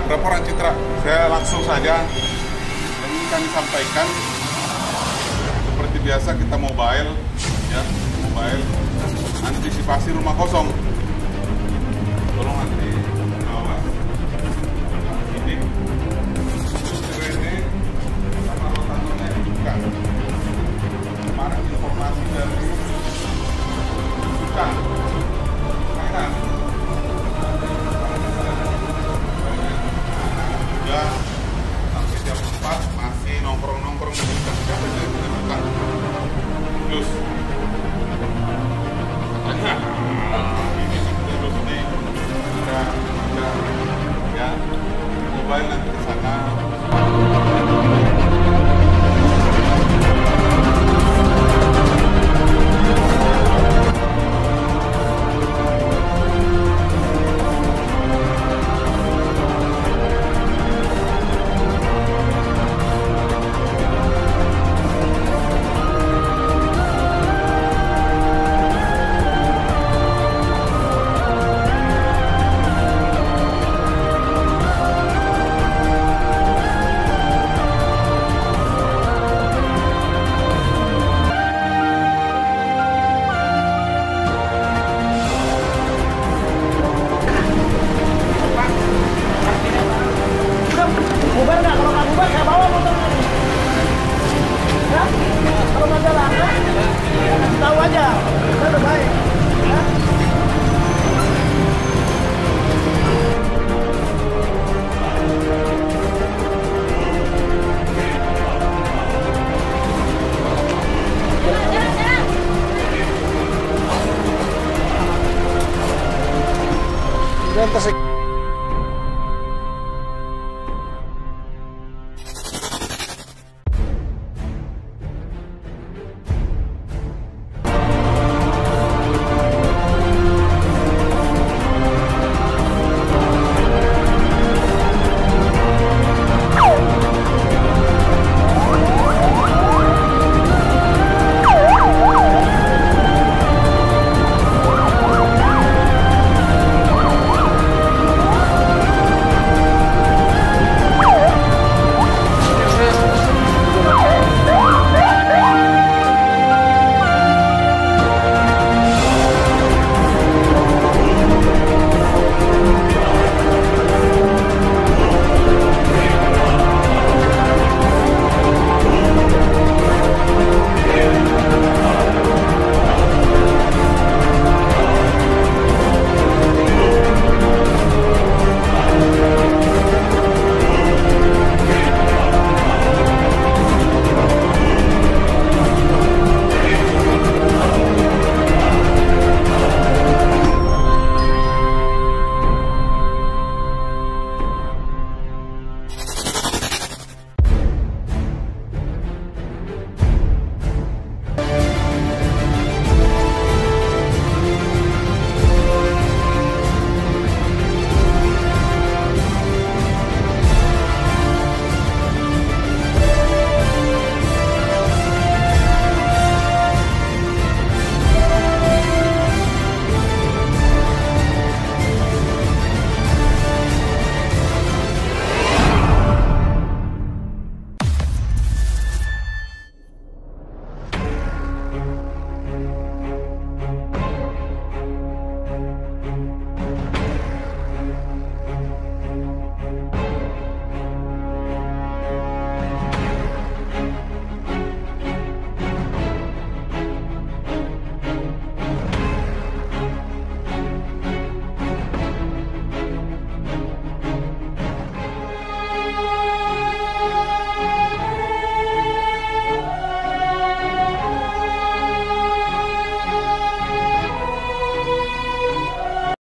Laporan Citra, saya langsung saja. Ini kami sampaikan seperti biasa kita mobile, ya, mobile antisipasi rumah kosong. Tolong nanti bawa ini, ini sama rotatornya dibuka. Kemarin informasi dari bukan, mainan. Sampai jam 4 masih nongkrong-nongkrong di dekat siapa yang bukan terus ini terus nih ada ya mobile nanti ke sana. Bubar nggak? Kalau nggak bubar, saya bawa motornya. Ya? Kalau nggak jalan, ya? Kasih tahu aja. Kita udah baik. Ya? Jalan, jalan.